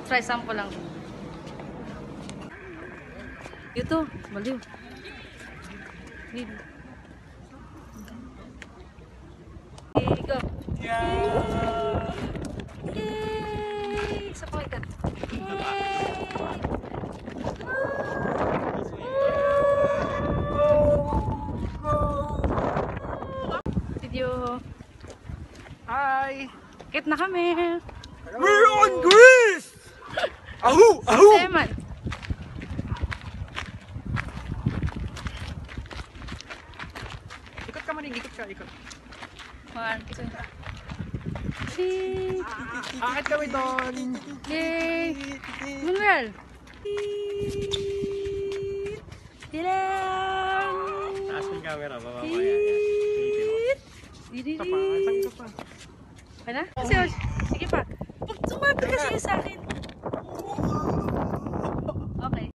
Try sample lang. Ito, baliw. Okay, go. Yay! Isa pa ikat. Video. Hi! Kit na kami. We're on Greece! Ahu! Ahu! Seman. Ikot ka man, ikot ka, ikot. 1, 2. Akit kami doon! Yay! Manuel! Tilang! Taas yung camera, baba mo yan. Isa pa, isang isa pa. Okay na? Sige pa. Pag tumapit kasi sa akin.